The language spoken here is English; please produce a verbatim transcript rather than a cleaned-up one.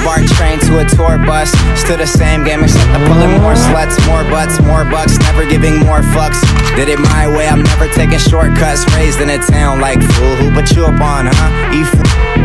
BART train to a tour bus. Still the same game except I'm pulling more sluts, more butts, more bucks, never giving more fucks. Did it my way, I'm never taking shortcuts. Raised in a town like fool, who put you up on, huh? You fool.